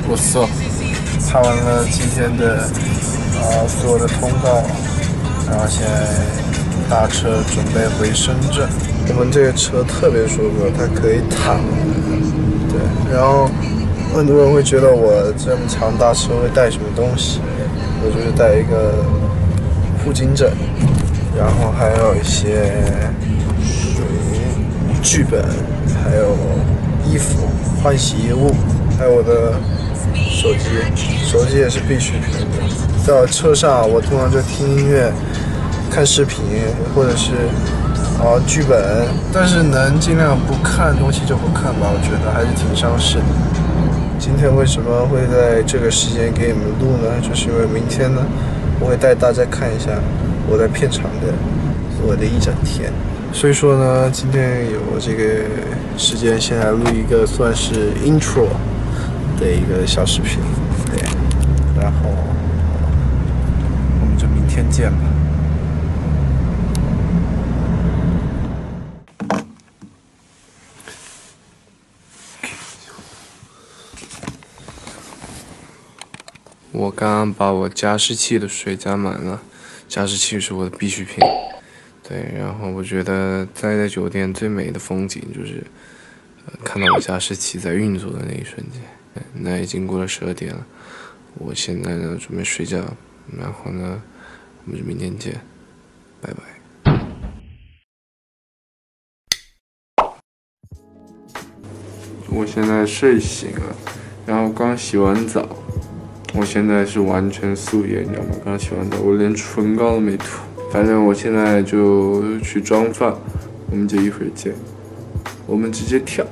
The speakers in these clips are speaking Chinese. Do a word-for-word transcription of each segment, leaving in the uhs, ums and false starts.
不错。看完了今天的呃所有的通告，然后现在搭车准备回深圳。我们这个车特别舒服，它可以躺。对，然后很多人会觉得我这么长搭车会带什么东西，我就是带一个护颈枕，然后还有一些水、剧本，还有衣服、换洗衣物，还有我的手机，手机也是必需品。在车上，我通常就听音乐、看视频，或者是啊剧本，但是能尽量不看东西就不看吧，我觉得还是挺伤势的。今天为什么会在这个时间给你们录呢？就是因为明天呢，我会带大家看一下我在片场的我的一整天。所以说呢，今天有这个时间，先来录一个算是 intro 的一个小视频，对，然后我们就明天见吧。我刚刚把我加湿器的水加满了，加湿器是我的必需品。对，然后我觉得待在酒店最美的风景就是，呃，看到我加湿器在运作的那一瞬间。那已经过了十二点了，我现在呢准备睡觉，然后呢，我们就明天见，拜拜。我现在睡醒了，然后刚洗完澡。我现在是完全素颜，你知道吗？刚洗完澡，我连唇膏都没涂。反正我现在就去妆发，我们就一会儿见。我们直接跳。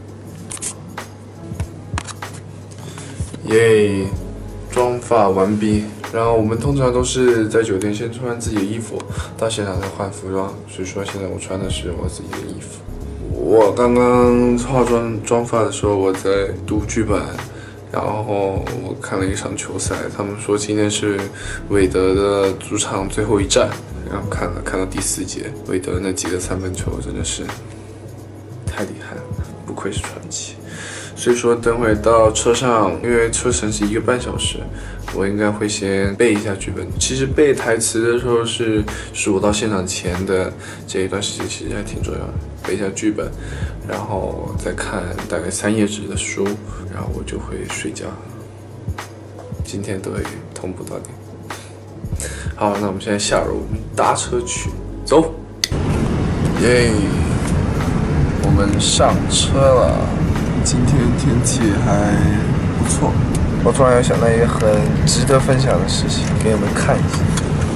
耶，妆发完毕。然后我们通常都是在酒店先穿自己的衣服，到现场再换服装。所以说现在我穿的是我自己的衣服。我刚刚化妆妆发的时候，我在读剧本。然后我看了一场球赛，他们说今天是韦德的主场最后一战，然后看了看到第四节，韦德那几个三分球真的是太厉害了，不愧是传奇。所以说等会到车上，因为车程是一个半小时，我应该会先背一下剧本。其实背台词的时候是是我到现场前的这一段时间，其实还挺重要的，背一下剧本。然后再看大概三页纸的书，然后我就会睡觉。今天都会同步到你。好，那我们现在下楼，我们搭车去，走。耶，我们上车了。今天天气还不错。我突然又想到一个很值得分享的事情，给你们看一下。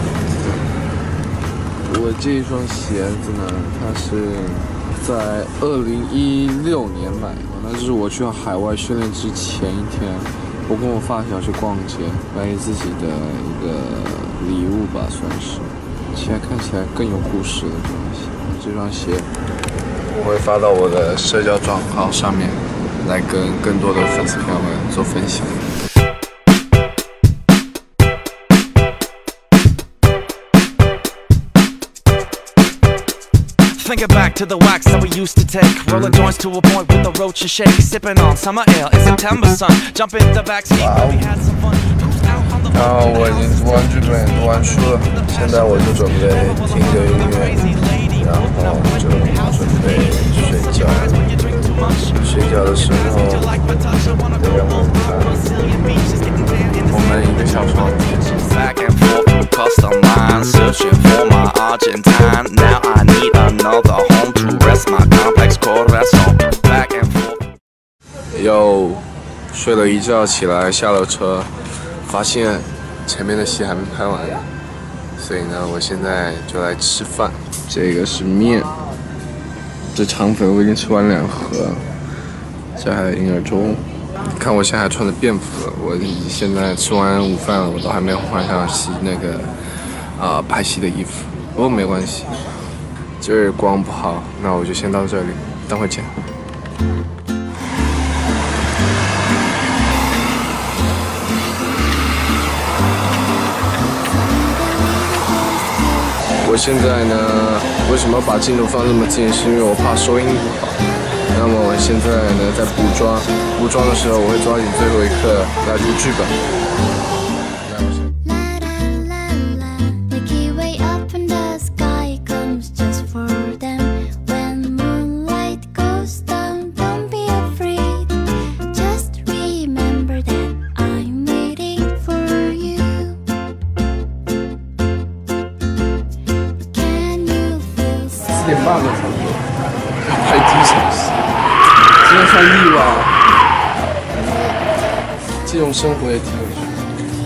我这一双鞋子呢，它是在二零一六年买的，那就是我去海外训练之前一天，我跟我发小去逛街，买给自己的一个礼物吧，算是。现在看起来更有故事的东西。这双鞋我会发到我的社交账号上面，来跟更多的粉丝朋友们做分享。 Thinking back to the wax that we used to take, rolling joints to a point with the roach and shake, sipping on summer ale in September sun, jump in the backseat where we had some fun. 然后我已经读完剧本，读完书了，现在我就准备听着音乐，然后就准备睡觉。睡觉的时候，得让我看我们一个小床。Back and forth through custom lines, searching for my Argentine. Now I need another home to rest my complex corazon. Back and forth. 又睡了一觉起来，下了车，发现前面的戏还没拍完，所以呢，我现在就来吃饭。这个是面，这肠粉我已经吃完两盒，这还有婴儿粥。看我现在还穿着便服了，我现在吃完午饭了，我都还没有换上洗那个啊、呃、拍戏的衣服。不过没关系，今儿光不好，那我就先到这里，等会见。 我现在呢，为什么把镜头放这么近？是因为我怕收音不好。那么我现在呢，在补妆，补妆的时候我会抓紧最后一刻来读剧本。 四点半了差不多，要拍第一场戏，今天算意外。这种生活也挺有趣的。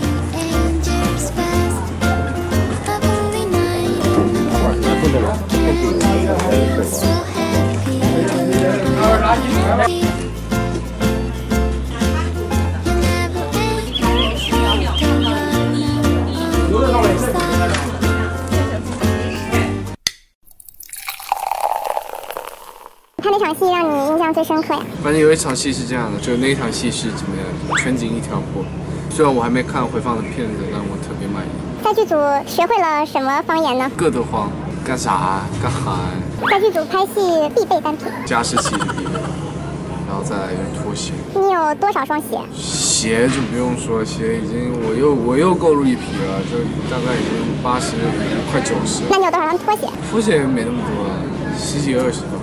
看哪场戏让你印象最深刻呀？ 反正有一场戏是这样的，就那一场戏是怎么样，全景一条坡。虽然我还没看回放的片子，但我特别满意。在剧组学会了什么方言呢？各得慌，干啥干哈？在剧组拍戏必备单品，加湿器是必备，然后再来就是拖鞋。你有多少双鞋？鞋就不用说，鞋已经我又我又购入一批了，就大概已经八十快九十。那你有多少双拖鞋？拖鞋没那么多，十几二十双。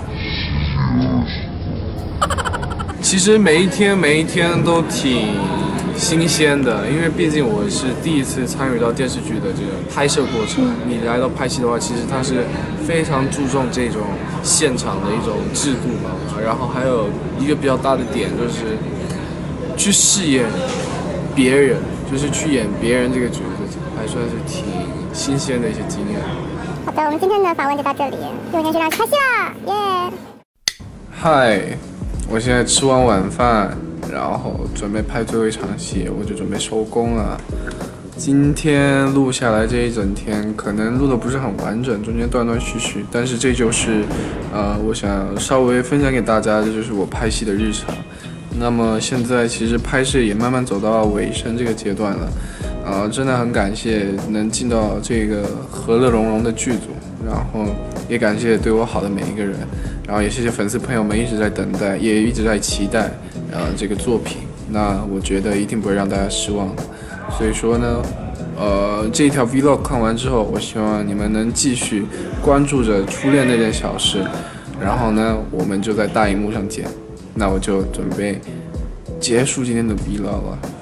其实每一天每一天都挺新鲜的，因为毕竟我是第一次参与到电视剧的这个拍摄过程。你来到拍戏的话，其实它是非常注重这种现场的一种制度嘛。然后还有一个比较大的点就是去饰演别人，就是去演别人这个角色，还算是挺新鲜的一些经验。好的，我们今天的访问就到这里，六年学长开戏啦，耶！嗨。 我现在吃完晚饭，然后准备拍最后一场戏，我就准备收工了。今天录下来这一整天，可能录的不是很完整，中间断断续续，但是这就是，呃，我想稍微分享给大家的就是我拍戏的日常。那么现在其实拍摄也慢慢走到尾声这个阶段了，呃，真的很感谢能进到这个和乐融融的剧组，然后也感谢对我好的每一个人。 然后也谢谢粉丝朋友们一直在等待，也一直在期待，呃，这个作品。那我觉得一定不会让大家失望的。所以说呢，呃，这一条 vlog 看完之后，我希望你们能继续关注着初恋那件小事。然后呢，我们就在大荧幕上见。那我就准备结束今天的 vlog 了。